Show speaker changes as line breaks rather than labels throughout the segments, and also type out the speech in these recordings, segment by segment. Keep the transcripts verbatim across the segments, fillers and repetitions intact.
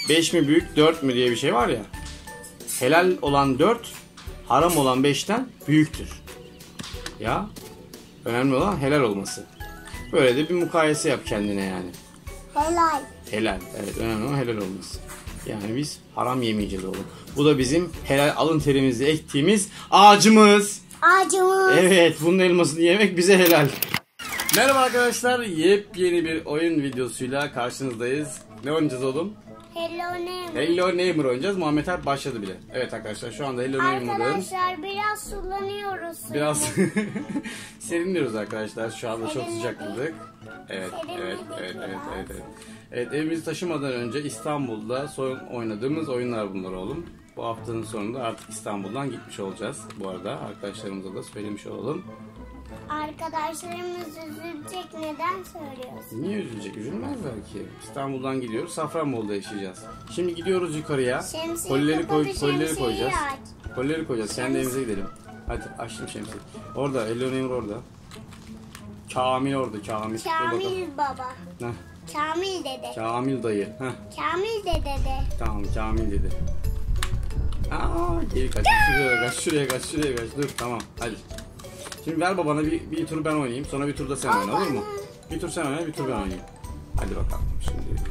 beş mi büyük, dört mü diye bir şey var ya. Helal olan dört, haram olan beşten büyüktür. Ya önemli olan helal olması. Böyle de bir mukayese yap kendine yani.
Helal.
Helal. Evet, önemli olan helal olması. Yani biz haram yemeyeceğiz oğlum. Bu da bizim helal alın terimizle ektiğimiz ağacımız.
Ağacımız.
Evet, bunun elmasını yemek bize helal. Merhaba arkadaşlar, yepyeni bir oyun videosuyla karşınızdayız. Ne oynayacağız oğlum?
Hello Neighbor.
Hello Neighbor oynayacağız. Muhammed Alp başladı bile. Evet arkadaşlar, şu anda Hello Neighbor'ın
Arkadaşlar biraz sulanıyoruz.
biraz serinliyoruz arkadaşlar. Şu anda çok sıcakladık. Evet, evet, evet, evet, evet, evet. Evet, evimizi taşımadan önce İstanbul'da son oynadığımız oyunlar bunlar oğlum. Bu haftanın sonunda artık İstanbul'dan gitmiş olacağız. Bu arada arkadaşlarımıza da söylemiş olalım.
Arkadaşlarımız üzülecek, neden söylüyorsun?
Niye üzülecek? Üzülmezler ki. İstanbul'dan gidiyoruz. Safranbolu'da yaşayacağız. Şimdi gidiyoruz yukarıya.
Şemsiye
Kolileri, koy,
kapadı,
kolileri
şemsiyeyi
koyacağız.
aç.
Kolileri koyacağız. Kendi evimize gidelim. Hadi açtım şemsiye. Orada. Hello Neighbor orada. Kamil orada. Kamil. Dur bakalım.
Kamil baba.
Heh.
Kamil dede.
Kamil dayı. Heh.
Kamil dede de.
Tamam, Kamil dedi. Aa, geri kaç. Şuraya kaç. Şuraya kaç. Şuraya kaç. Dur, tamam. Hadi. Şimdi ver babana bir, bir tur ben oynayayım. Sonra bir tur da sen oyna, olur mu? Bir tur sen oyna, bir tur ben oynayayım. Hadi bakalım şimdi.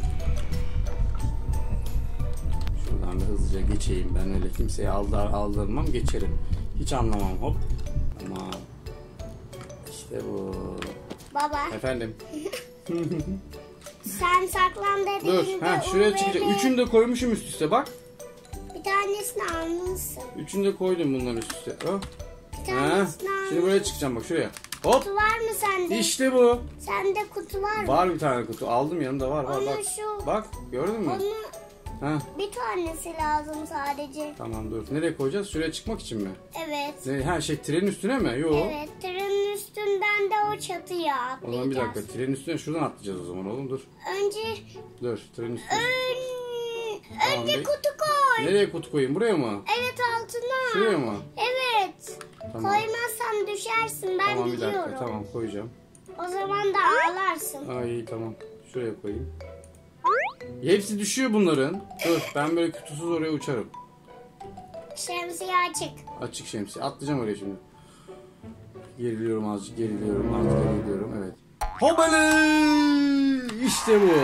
Şuradan bir hızlıca geçeyim. Ben öyle kimseye aldar, aldırmam, geçerim. Hiç anlamam, hop. Tamam. İşte bu.
Baba.
Efendim.
Sen saklan dediğinde.
Dur. Ha, şuraya çıkacak. Üçünü de koymuşum üst üste, bak.
Bir tanesini almışsın.
Üçünü de koydum bunların üst üste. Oh.
Bir
Ha.
tanesini almışsın.
Şimdi buraya çıkacağım, bak şuraya. Hop.
Kutu var mı sende?
İşte bu.
Sende kutu var mı?
Var bir tane kutu. Aldım, yanımda var var
Onu
bak.
şu-
Bak, gördün mü?
Onu
Ha.
bir tanesi lazım sadece.
Tamam, dur. Nereye koyacağız? Şuraya çıkmak için mi?
Evet.
Ne, ha şey, trenin üstüne mi? Yok.
Evet. Trenin üstünden de o çatıya
O
atlayacağız.
zaman bir dakika. Trenin üstüne şuradan atlayacağız o zaman oğlum, dur.
Önce
Dur, trenin üstüne.
ön,
Tamam,
önce
bir-
kutu koy.
Nereye kutu koyayım? Buraya mı?
Evet, altına.
Şuraya mı?
Evet.
Tamam.
Koymazsan düşersin, ben
Tamam, bir
biliyorum.
dakika. Tamam, koyacağım.
O zaman da ağlarsın.
Ay tamam. Şuraya koyayım. Hepsi düşüyor bunların. Dur, ben böyle kutusuz oraya uçarım.
Şemsiye açık.
Açık şemsiye. Atlayacağım oraya şimdi. Geriliyorum azıcık, geriliyorum azıcık, geriliyorum. Evet. Hoppala! İşte bu.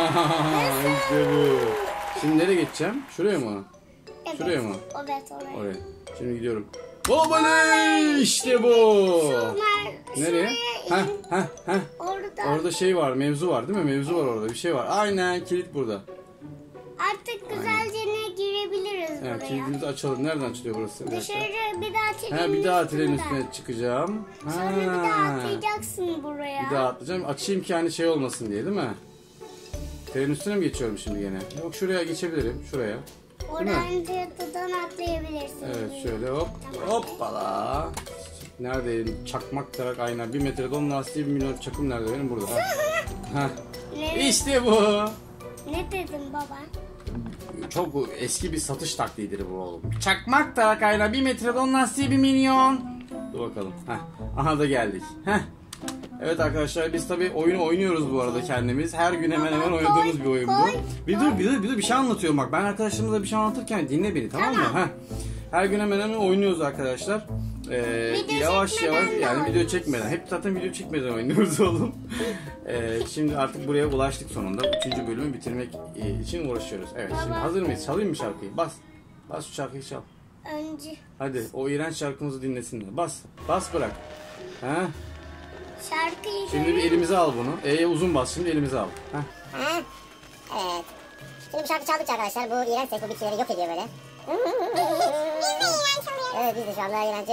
İşte bu. Şimdi nereye geçeceğim? Şuraya mı?
Evet.
Şuraya mı?
Evet, oraya.
Oraya. Şimdi gidiyorum. Hoppala! İşte bu.
Şunlar,
Nereye?
şuraya
Heh,
in.
heh, heh.
Orada.
Orada şey var, mevzu var değil mi? Mevzu var orada. Bir şey var. Aynen, kilit burada.
Artık güzelce ne girebiliriz
Evet,
buraya.
kilidimizi açalım. Nereden açılıyor burası? Bir dakika.
Dışarı bir daha trenin
Ha, bir daha trenin
üstünden.
üstüne çıkacağım.
Sonra bir daha
Ha.
atlayacaksın buraya.
Bir daha atlayacağım. Açayım ki hani şey olmasın diye, değil mi? Trenin üstüne mi geçiyorum şimdi gene? Yok, şuraya geçebilirim. Şuraya.
Oradan çatıdan atlayabilirsin.
Evet, şöyle hop. Hoppala. Neredeyim? Çakmak tarak ayna. Bir metre don lastiği, bir milyon çakım nerede benim? Burada. Ha. Ha.
Ne,
İşte bu.
ne dedin baba?
Çok eski bir satış taktiğidir bu oğlum. Çakmak tarak ayna, bir metre don lastiği, bir milyon. Dur bakalım. Heh. Aha da geldik. Heh. Evet arkadaşlar, biz tabii oyunu oynuyoruz bu arada kendimiz. Her gün hemen hemen
Baba,
oynadığımız
koy,
bir oyun bu.
koy,
Bir dur, bir dur, bir dur, bir şey anlatıyorum bak. Ben arkadaşlarımıza bir şey anlatırken dinle beni, tamam mı?
Tamam.
Heh. Her gün hemen hemen oynuyoruz arkadaşlar. Ee,
Video
yavaş
çekmeden
yavaş
de
yani video
oynuyoruz.
çekmeden. Hep zaten video çekmeden oynuyoruz oğlum. Ee, şimdi artık buraya ulaştık sonunda. Üçüncü bölümü bitirmek için uğraşıyoruz. Evet, şimdi
Baba.
hazır mıyız? Çalayım mı şarkıyı? Bas. Bas şu şarkıyı çal.
Önce
Hadi o iğrenç şarkımızı dinlesinler. Bas. Bas bırak. Ha?
şarkıyı
Şimdi bir elimize al bunu. E'ye uzun bas. Şimdi elimize al. Heh.
Ha? Evet. Şimdi bu şarkı çaldıkça arkadaşlar bu iğrenç ses bu bitkileri yok ediyor böyle. Biz de iğrenç oluyoruz. Evet, biz de şu anda iğrenç.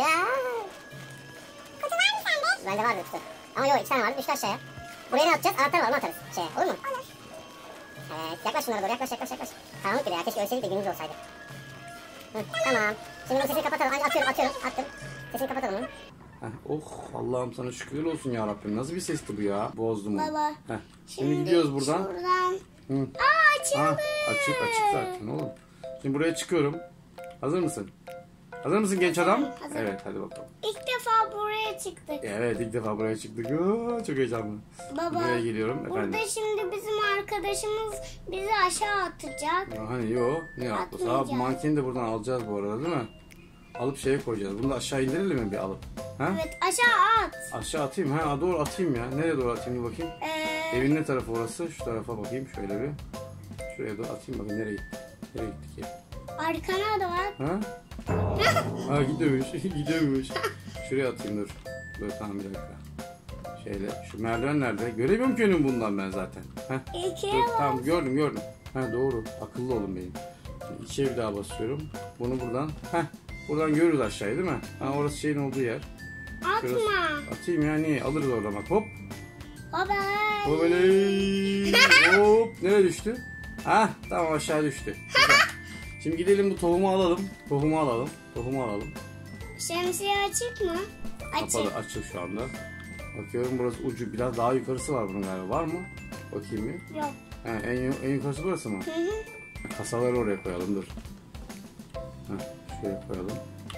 Kutu var mı sende? Bende vardı kutu. Ama yok, iki tane vardı, düştü aşağıya. Buraya ne atacağız? Anahtar var mı, atarız şeye, olur mu? Olur. Evet, yaklaş şunlara doğru, yaklaş yaklaş yaklaş. Karanlık bir de ya, keşke ölseydik de günümüz olsaydı. Hı, tamam. Şimdi bunun sesini kapatalım. Ay, atıyorum atıyorum attım. Sesini kapatalım bunu.
Heh. Oh, Allah'ım sana şükürler olsun ya Rabbim. Nasıl bir sesti bu ya? Bozdum onu.
Baba.
Heh. Şimdi, gidiyoruz buradan.
Şuradan.
Hı.
Aa, açıldı.
Ha, açık açık zaten oğlum. Şimdi buraya çıkıyorum. Hazır mısın? Hazır mısın genç adam?
hazırım.
Evet, hadi bakalım.
İlk defa buraya çıktık.
Evet, ilk defa buraya çıktık. Oo, çok heyecanlı.
Baba.
Buraya geliyorum efendim.
Burada şimdi bizim arkadaşımız bizi aşağı atacak.
Ya hani yok. Ne atlasın? Abi
Atmayacağız.
mankeni de buradan alacağız bu arada değil mi? Alıp şeye koyacağız. Bunu da aşağı indirelim mi bir alıp? Ha?
Evet, aşağı at.
Aşağı atayım. Ha doğru atayım ya. Nereye doğru atayım bir bakayım.
Ee,
Evin ne tarafı orası? Şu tarafa bakayım şöyle bir. Şuraya doğru atayım bakayım nereye gitti. Nereye gittik ya?
arkana da at.
Ha? Ha gidiyormuş. Gidiyormuş. Şuraya atayım dur. Dur tamam bir dakika. Şeyle şu merdiven nerede? Göremiyorum ki önüm bundan ben zaten. Heh.
İkiye
Dur,
bas.
tamam gördüm gördüm. Ha doğru. Akıllı olun benim. Şimdi ikiye bir daha basıyorum. Bunu buradan. Heh. Buradan görürüz aşağıyı değil mi? Ha orası şeyin olduğu yer. Şurası.
Atma.
Atayım ya niye? Alırız oradan bak. Hop.
Baba.
Hop. Öyle. Hop. Nereye düştü? Ha tamam aşağı düştü. Güzel. Şimdi gidelim bu tohumu alalım. Tohumu alalım. Tohumu alalım.
Şemsiye açık mı? Açık.
Kapalı açık şu anda. Bakıyorum burası ucu biraz daha yukarısı var bunun galiba. Var mı? Bakayım bir.
Yok.
Ha, en, en yukarısı burası mı?
Hı hı.
Kasaları oraya koyalım dur. Heh, şuraya koyalım.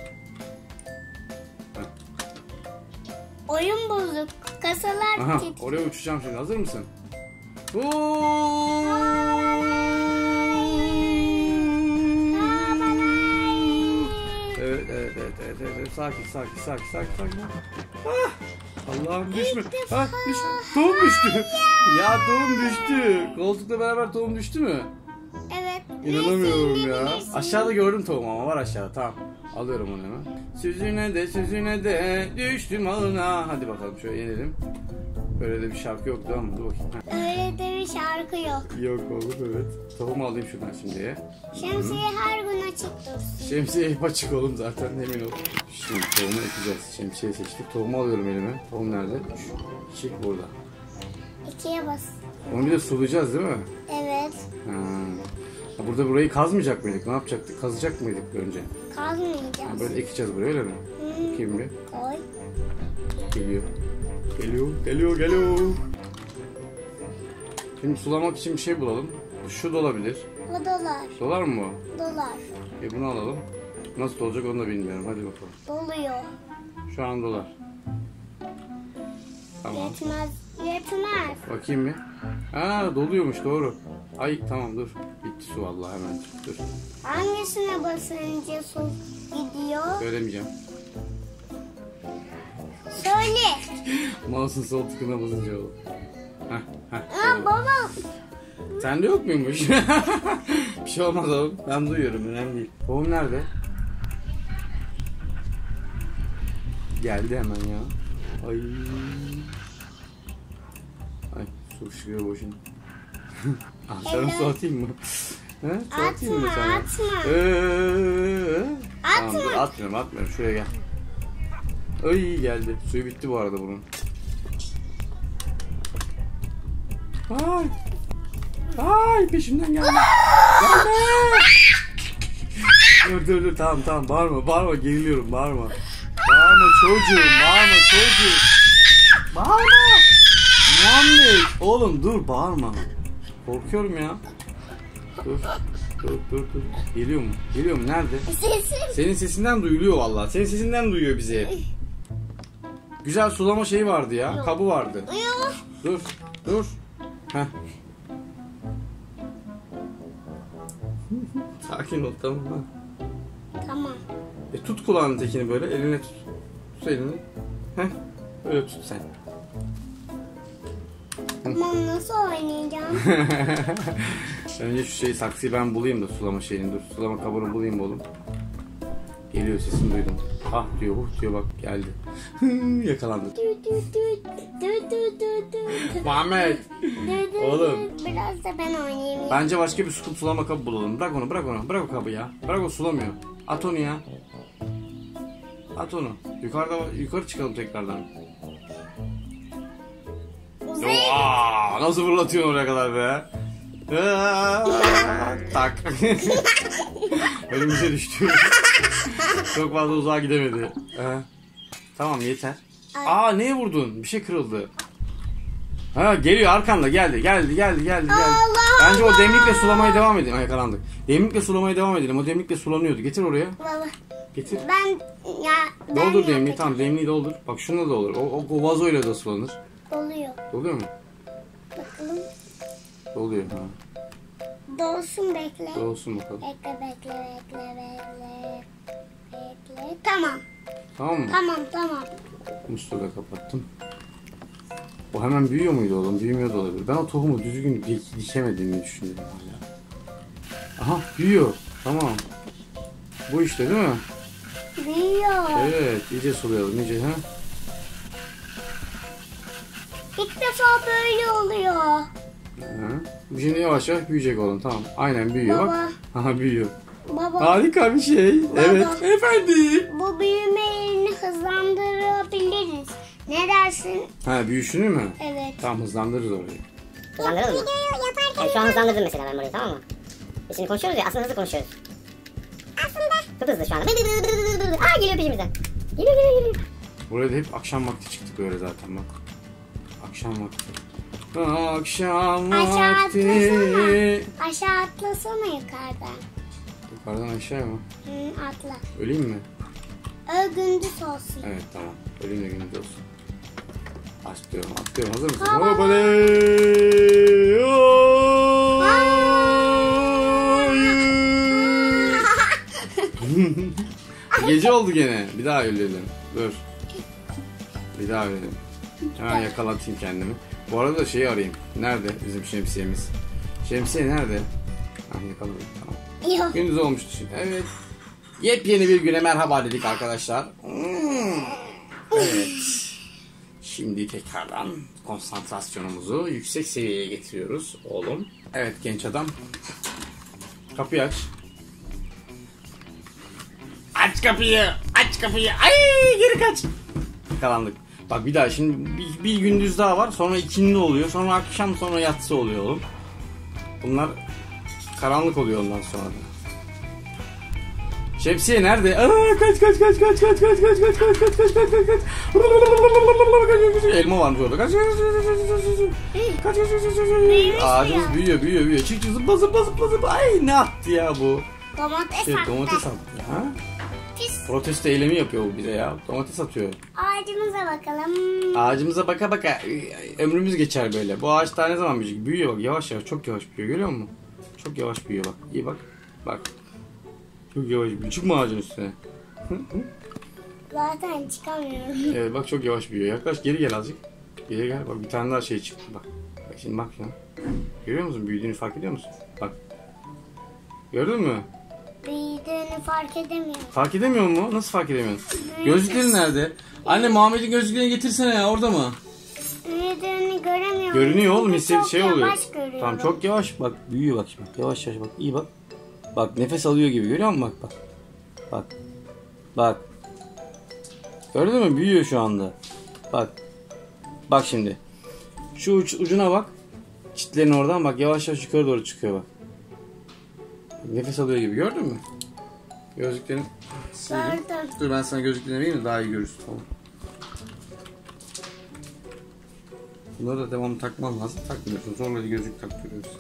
Heh.
Oyun bozuk. Kasalar
Aha
titriyor.
oraya uçacağım şimdi. Hazır mısın? Evet, evet, evet, evet, evet, evet. Sakin, sakin, sakin, sakin, sakin. Ah! Allah'ım düşme. Ah, düşme. Tohum düştü. Ya tohum düştü. Koltukla beraber tohum düştü mü?
Evet.
İnanamıyorum
Resimde
ya.
bilirsin.
Aşağıda gördüm tohum ama var aşağıda. Tamam. Alıyorum onu hemen. Sözüne de sözüne de düştüm ağına. Hadi bakalım şöyle inelim. Böyle de bir şarkı yoktu ama dur bakayım. Heh.
Öyle de bir şarkı yok.
Yok oğlum evet. Tohumu alayım şuradan şimdiye.
Şemsiye her gün açık dursun.
Şemsiye hep açık oğlum zaten emin ol. Şimdi tohumu ekeceğiz. Şemsiye seçtik. Tohumu alıyorum elime. Tohum nerede? üç, iki burada.
İkiye bas.
Onu bir de sulayacağız değil mi?
Evet.
Ha. Ha, burada burayı kazmayacak mıydık? Ne yapacaktık? Kazacak mıydık önce? Ha,
Kazmayacağız.
böyle ekeceğiz buraya öyle mi?
Hı.
Bakayım bir.
Koy.
Geliyor. Geliyor, geliyor, geliyor. Şimdi sulamak için bir şey bulalım. Şu da olabilir.
O dolar.
Dolar mı bu?
Dolar.
E bunu alalım. Nasıl olacak onu da bilmiyorum. Hadi bakalım.
Doluyor.
Şu an dolar. Tamam.
Yetmez. Yetmez.
Bakayım bir. Ha doluyormuş doğru. Ay tamam dur. Bitti su vallahi hemen. Dur.
Hangisine basınca su gidiyor?
Söylemeyeceğim.
Söyle.
Mouse'un sol tıkına basınca olur. Heh, heh,
Aa,
doğru.
baba.
Sende yok muymuş? Bir şey olmaz oğlum. Ben duyuyorum önemli değil. Tohum nerede? Geldi hemen ya. Ay. Ay su çıkıyor boşuna. Ah, sana su atayım mı? He? Su atayım mı
Atma,
sana?
atma.
Ee, Tamam
Atma.
dur atmıyorum atmıyorum şuraya gel. Ay geldi. Suyu bitti bu arada bunun. Ay. Ay peşimden geldi. Gelme. Dur dur dur tamam tamam bağırma bağırma geriliyorum bağırma. Bağırma çocuğum bağırma çocuğum. Bağırma. Muhammed oğlum dur bağırma. Korkuyorum ya. Dur dur dur dur. Geliyor mu? Geliyor mu? Nerede?
Sesim.
Senin sesinden duyuluyor vallahi. Senin sesinden duyuyor bizi. Güzel sulama şeyi vardı ya. Kabı vardı.
Yok.
Dur. Dur. Heh. Sakin ol tamam mı?
Tamam.
E, tut kulağının tekini böyle. Eline tut. Tut elini. Heh. Öyle tut sen.
Tamam, nasıl oynayacağım?
Önce şu şeyi saksıyı ben bulayım da sulama şeyini. Dur sulama kabını bulayım oğlum. Geliyor sesini duydum. Ah diyor huh diyor bak geldi. Yakalandık.
Dü dü dü dü dü dü dü.
Muhammed.
Dü dü
Oğlum.
dü. Biraz da ben oynayayım.
Bence başka bir scoop sulama kabı bulalım. Bırak onu bırak onu. Bırak o kabı ya. Bırak o sulamıyor. At onu ya. At onu. Yukarıda yukarı çıkalım tekrardan.
Uzay.
Aa, nasıl fırlatıyorsun oraya kadar be? Aa, tak. Önümüze düştü. Çok fazla uzağa gidemedi. Ee, tamam yeter. Aa neye vurdun? Bir şey kırıldı. Ha geliyor arkanda geldi geldi geldi geldi geldi.
Allah
Bence o demlikle sulamaya devam edelim. Ay yakalandık. Demlikle sulamaya devam edelim. O demlikle sulanıyordu. Getir oraya.
Baba.
Getir.
Ben ya ben
Doldur demliği.
yapacağım.
Tamam demliği doldur. Bak şununla da olur. O, o, o vazoyla da sulanır.
Oluyor.
Oluyor mu?
Bakalım.
Doluyor ha.
Dolsun bekle.
Dolsun bakalım.
Bekle bekle bekle bekle. Bekle. Tamam.
Tamam mı?
Tamam tamam.
Musluğu da kapattım. O hemen büyüyor muydu oğlum? Büyümüyor da olabilir. Ben o tohumu düzgün dik dikemediğimi düşünüyorum hala. Aha büyüyor. Tamam. Bu işte değil mi?
Büyüyor.
Evet. iyice sulayalım. iyice ha.
İlk defa böyle oluyor.
Hı. Şimdi yavaş yavaş büyüyecek oğlum. Tamam. Aynen büyüyor
Baba.
bak. Aha büyüyor.
Baba.
Harika bir şey. Evet. Efendim.
Bu büyümeyi hızlandırabiliriz. Ne dersin?
Ha büyüşünü mü?
Evet.
Tamam hızlandırırız orayı.
Hızlandıralım mı? Evet, şu an hızlandırdım mesela ben burayı, tamam mı? E şimdi konuşuyoruz ya, aslında hızlı konuşuyoruz. Aslında. Çok hızlı şu anda. Aa geliyor peşimizden. Geliyor geliyor geliyor.
Buraya da hep akşam vakti çıktık öyle zaten bak. Akşam vakti. Akşam
Aşağı
vakti.
atlasana. Aşağı atlasana yukarıdan.
Yukarıdan aşağıya mı?
Hı, atla.
Öleyim mi?
Ö gündüz olsun.
Evet tamam. Öleyim de gündüz olsun. Atlıyorum atlıyorum. Hazır mısın?
Tamam.
Hoppaley. Gece oldu gene. Bir daha ölelim. Dur. Bir daha ölelim. Hemen yakalatayım kendimi. Bu arada şeyi arayayım. Nerede bizim şemsiyemiz? Şemsiye nerede? Ha yakaladım tamam.
Yok.
Gündüz olmuştu şimdi. Evet. Yepyeni bir güne merhaba dedik arkadaşlar. Hmm. Evet. Şimdi tekrardan konsantrasyonumuzu yüksek seviyeye getiriyoruz oğlum. Evet genç adam. Kapıyı aç. Aç kapıyı. Aç kapıyı. Ay geri kaç. Karanlık. Bak bir daha şimdi bir, bir gündüz daha var. Sonra ikindi oluyor. Sonra akşam sonra yatsı oluyor oğlum. Bunlar karanlık oluyor ondan sonra da. Şemsiye nerede? Aa, kaç kaç kaç kaç kaç kaç kaç kaç kaç kaç kaç kaç kaç kaç kaç. Elma varmış orada. Kaç kaç kaç kaç kaç kaç kaç. Ağacımız büyüyor büyüyor büyüyor. Çık çık zıpla zıpla zıpla zıpla. Ay ne attı ya bu?
Domates
Şey,
attı.
domates attı. Ha?
Pis.
Protesto eylemi yapıyor bu bize ya. Domates atıyor.
Ağacımıza bakalım.
Ağacımıza baka baka ömrümüz geçer böyle. Bu ağaç daha ne zaman büyüyecek? Büyüyor bak yavaş yavaş çok yavaş büyüyor görüyor musun? Çok yavaş büyüyor bak. İyi bak. Bak. Çok yavaş büyüyor. Çıkma ağacın üstüne.
Zaten çıkamıyorum.
Evet bak çok yavaş büyüyor. Yaklaş geri gel azıcık. Geri gel bak bir tane daha şey çıktı bak. Bak şimdi bak şuna. Görüyor musun? Büyüdüğünü fark ediyor musun? Bak. Gördün mü?
Büyüdüğünü fark edemiyorum.
Fark edemiyor mu? Nasıl fark edemiyorsun? Gözlüklerin nerede? Anne Muhammed'in gözlüklerini getirsene ya orada mı?
Büyüdüğünü göremiyorum.
Görünüyor oğlum
Çünkü
hisset
çok
şey oluyor.
yavaş görüyorum.
Tamam çok yavaş bak büyüyor bak şimdi. Yavaş yavaş bak iyi bak. Bak nefes alıyor gibi görüyor musun bak bak. Bak. Bak. Gördün mü? Büyüyor şu anda. Bak. Bak şimdi. Şu uç, ucuna bak. Çitlerin oradan bak yavaş yavaş yukarı doğru çıkıyor bak. Nefes alıyor gibi gördün mü? Gözlüklerin.
Gördüm.
Dur ben sana gözlüklerini vereyim de daha iyi görürsün. Tamam. Bunları da devamlı takman lazım. Takmıyorsun. Zorla gözlük taktırıyorsun.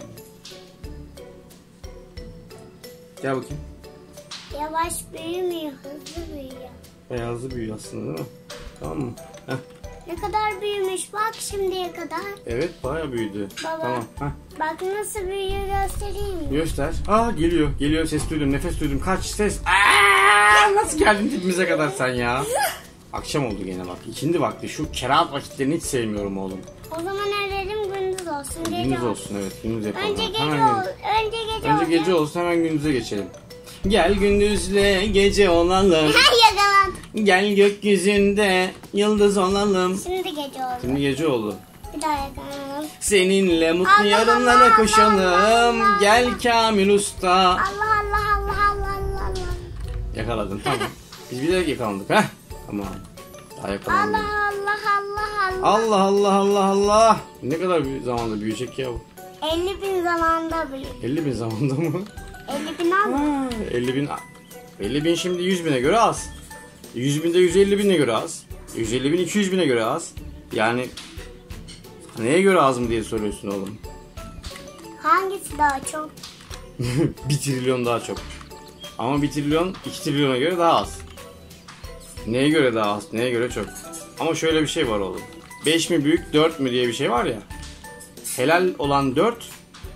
Gel bakayım.
Yavaş büyümüyor, hızlı büyüyor.
Beyazlı büyüyor aslında değil mi? Tamam mı? Heh.
Ne kadar büyümüş bak şimdiye kadar.
Evet bayağı büyüdü.
Baba.
Tamam. Heh.
Bak nasıl büyüyor göstereyim mi?
Göster. Aa geliyor. Geliyor ses duydum. Nefes duydum. Kaç ses. Aa, nasıl geldin tipimize kadar sen ya? Akşam oldu gene bak. İkindi vakti. Şu kerahat vakitlerini hiç sevmiyorum oğlum.
O zaman örelim gündüz olsun. Gece
Gündüz
olsun.
olsun evet. Gündüz yapalım.
Önce gece
Hemen
ol.
gündüz.
Önce gece
Önce
ol.
gece olsun hemen gündüze geçelim. Gel gündüzle gece olalım.
Yakalan.
Gel gökyüzünde yıldız olalım.
Şimdi gece oldu.
Şimdi gece oldu.
Bir daha yakalanalım.
Seninle mutlu
Allah
yarınlara
Allah,
koşalım.
Allah Allah.
Gel Kamil Usta.
Allah Allah Allah Allah Allah Allah.
Yakaladın tamam. Biz bilerek yakalandık ha. Tamam. Daha yakalandık.
Allah Allah Allah Allah.
Allah Allah Allah Allah. Ne kadar bir zamanda büyüyecek ya bu?
elli bin zamanda büyür.
elli bin zamanda mı?
elli bin al.
Ha, elli bin. elli bin şimdi yüz bine göre az. yüz bin de yüz elli bine göre az. yüz elli bin iki yüz bine göre az. Yani neye göre az mı diye soruyorsun oğlum.
Hangisi daha çok?
bir trilyon daha çok. Ama bir trilyon iki trilyona göre daha az. Neye göre daha az, neye göre çok. Ama şöyle bir şey var oğlum. beş mi büyük, dört mü diye bir şey var ya. Helal olan dört,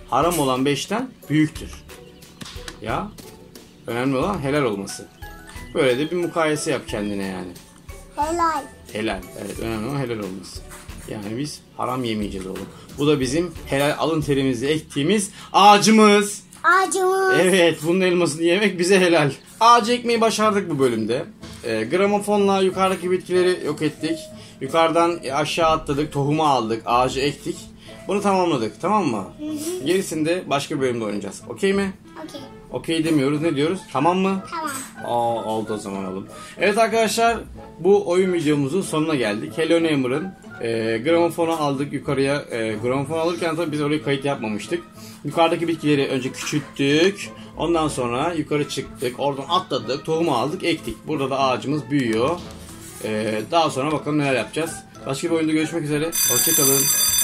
haram olan beşten büyüktür. Ya önemli olan helal olması. Böyle de bir mukayese yap kendine yani.
Helal.
Helal. Evet, önemli olan helal olması. Yani biz haram yemeyeceğiz oğlum. Bu da bizim helal alın terimizle ektiğimiz ağacımız.
Ağacımız.
Evet, bunun elmasını yemek bize helal. Ağacı ekmeyi başardık bu bölümde. E, gramofonla yukarıdaki bitkileri yok ettik. Yukarıdan aşağı atladık, tohumu aldık, ağacı ektik. Bunu tamamladık, tamam mı?
Hı hı.
Gerisini de başka bir bölümde oynayacağız. Okey mi?
Okey.
Okey demiyoruz, ne diyoruz? Tamam mı?
Tamam.
Aa, oldu o zaman oğlum. Evet arkadaşlar, bu oyun videomuzun sonuna geldik. Hello Neighbor'ın e, gramofonu aldık yukarıya. E, gramofon alırken tabii biz oraya kayıt yapmamıştık. Yukarıdaki bitkileri önce küçülttük. Ondan sonra yukarı çıktık. Oradan atladık, tohumu aldık, ektik. Burada da ağacımız büyüyor. E, daha sonra bakalım neler yapacağız. Başka bir oyunda görüşmek üzere. Hoşçakalın.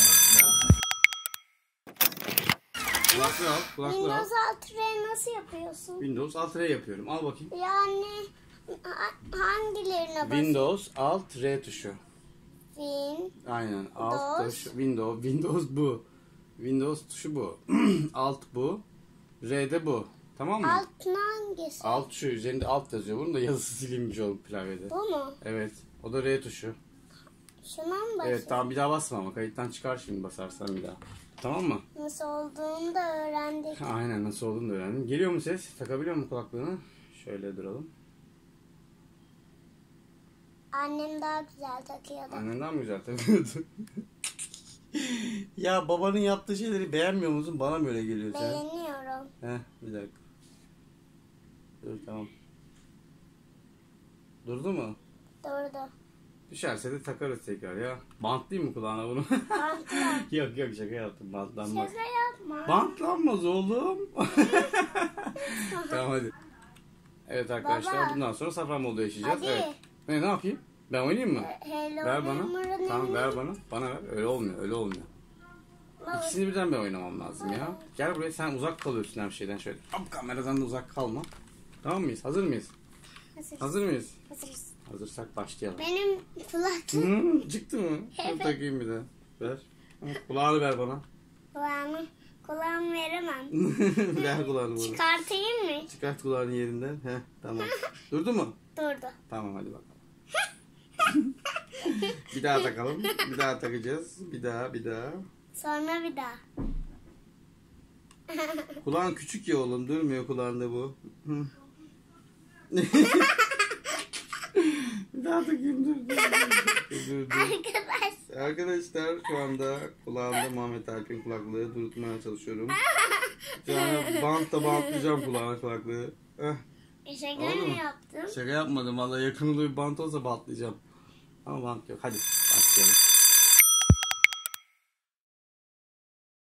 Kulaklığı al, kulaklığı al.
Windows Alt R nasıl yapıyorsun?
Windows Alt R yapıyorum. Al bakayım.
Yani ha- hangilerine basıyorsun?
Windows Alt R tuşu.
Win.
Aynen. Alt
Windows.
tuş, Windows, Windows bu. Windows tuşu bu. Alt bu. R de bu. Tamam mı? Alt,
Alt hangisi?
şu üzerinde alt yazıyor. Bunun da yazısı silinmiş oğlum klavyede.
Bu mu?
Evet. O da R tuşu.
Şuna mı basıyorsun?
Evet, tamam, bir daha basma ama kayıttan çıkar şimdi basarsan bir daha. Tamam mı?
Nasıl olduğunu da öğrendik.
Aynen, nasıl olduğunu da öğrendim. Geliyor mu ses? Takabiliyor mu kulaklığını? Şöyle duralım.
Annem daha güzel takıyordu.
Annenden mi güzel takıyordu? Ya babanın yaptığı şeyleri beğenmiyor musun? Bana mı öyle geliyor sen?
Beğeniyorum.
Heh, bir dakika. Dur, tamam. Durdu mu?
Durdu.
Düşerse de takarız tekrar ya. Bantlayayım mı kulağına bunu?
Bantla.
Yok yok, şaka yaptım, bantlanmaz.
Şaka yapma.
Bantlanmaz oğlum. Tamam hadi. Evet arkadaşlar,
Baba.
bundan sonra Safranbolu'da yaşayacağız.
Hadi.
Evet. Ne, ne yapayım? Ben oynayayım mı?
Hello
Ver bana.
Neighbor'ın
Tamam, ver
evine-
bana. Bana ver. Öyle olmuyor, öyle olmuyor.
Baba,
İkisini birden ben oynamam lazım ya. Gel buraya, sen uzak kalıyorsun her şeyden şöyle. Hop, kameradan da uzak kalma. Tamam mıyız? Hazır mıyız?
Hazırız.
Hazır mıyız?
Hazırız.
Hazırsak başlayalım.
Benim kulaklığım
Hmm, çıktı mı? Dur
Evet.
takayım bir de. Ver. Kulağını ver bana.
kulağımı, kulağımı veremem.
Ver kulağını bana.
Çıkartayım mı?
Çıkart kulağını yerinden. Heh, tamam. Durdu mu?
Durdu.
Tamam, hadi bakalım. Bir daha takalım. Bir daha takacağız. Bir daha, bir daha.
Sonra bir daha.
Kulağın küçük ya oğlum. Durmuyor kulağında bu. Hı. Bir daha takayım, dur. Dur, dur, dur, dur.
Arkadaş.
Arkadaşlar, şu anda kulağımda Muhammed Alp'in kulaklığı durutmaya çalışıyorum. Yani bantla bantlayacağım kulağına kulaklığı. Eh,
Şaka
Oldu
mı
mu?
yaptın?
şaka yapmadım. Vallahi yakınında bir bant olsa bantlayacağım. Ama bant yok. Hadi başlayalım.